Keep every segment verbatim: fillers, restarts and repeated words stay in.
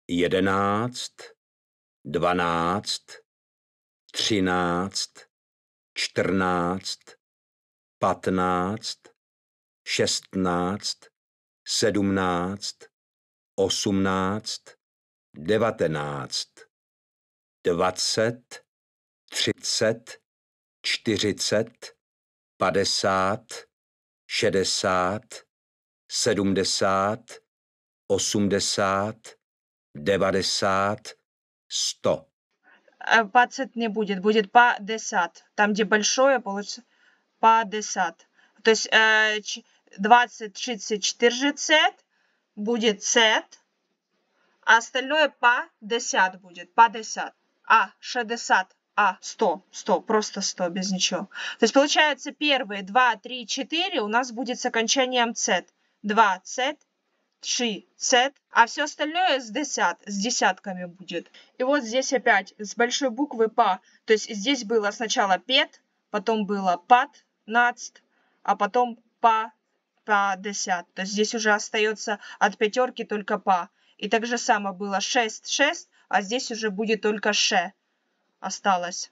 jedenáct, dvanáct, třináct, čtrnáct, patnáct, šestnáct, sedmnáct, osmnáct, devatenáct, dvacet, třicet, čtyřicet, padesát, šedesát, sedmdesát, osmdesát, devadesát, sto. Пятьдесят не будет, будет падесят. Там, где большое, получится падесят. То есть двадцать, тридцать, четырнадцать будет сет, а остальное падесят будет, падесят. А, шестьдесят, а, сто, сто, просто сто, без ничего. То есть получается первые два, три, четыре у нас будет с окончанием цет. два цет, три цет, а все остальное с десят, с десятками будет. И вот здесь опять с большой буквы па. То есть здесь было сначала пет, потом было пятнадцать, а потом па, пятьдесят. То есть здесь уже остается от пятерки только па. И так же само было шесть, шесть, а здесь уже будет только ше осталось.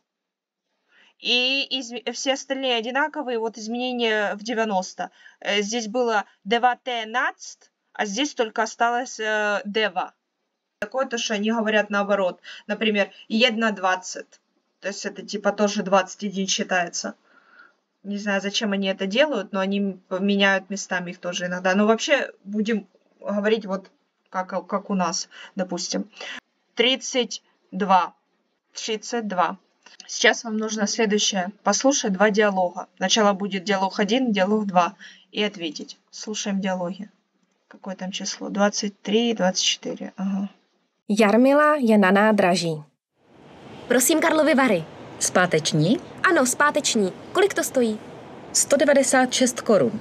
И из, все остальные одинаковые, вот изменения в девяносто. Здесь было девятнадцать, а здесь только осталось э, дева. Такое то, что они говорят наоборот. Например, една двадцать. То есть это типа тоже двадцать один считается. Не знаю, зачем они это делают, но они меняют местами их тоже иногда. Но вообще будем говорить вот как, как у нас, допустим. тридцать два. тридцать два. Сейчас вам нужно следующее. Послушать два диалога. Сначала будет диалог один, диалог два. И ответить. Слушаем диалоги. Какое там число? двадцать три, двадцать четыре. Ага. Jarmila je na nádraží. Prosím Karlovy Vary. Zpáteční? Ano, zpáteční. Kolik to stojí? sto devadesát šest korun.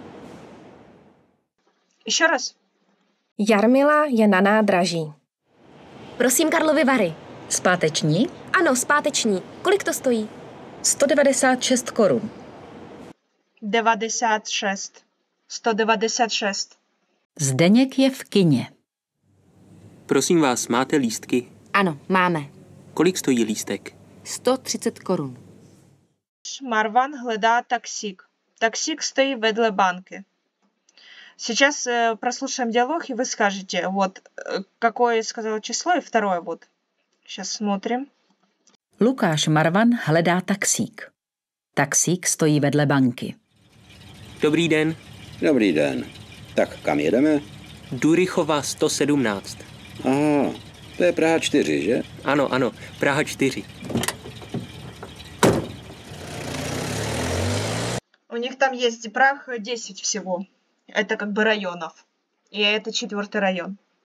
Еще раз. Jarmila je na nádraží. Prosím Karlovy Vary. Zpáteční? Ano, zpáteční. Kolik to stojí? sto devadesát šest korun. девяносто шесть. сто девяносто шесть. Zdeněk je v kině. Prosím vás, máte lístky? Ano, máme. Kolik stojí lístek? sto třicet korun. Марван hledá taxík. Taxík stojí vedle банки. Сейчас э, прослушаем диалог, и вы скажете, вот, э, какое сказал число, и второе вот. Сейчас смотрим. Lukáš Marvan hledá taxík. Taxík stojí vedle banky. Dobrý den. Dobrý den. Tak kam jedeme? Durychova sto sedmnáct. Aha, to je Praha čtyři, že? Ano, ano, Praha čtyři. У них там есть Прах десять всего. Это как бы районов. И это четвертый район.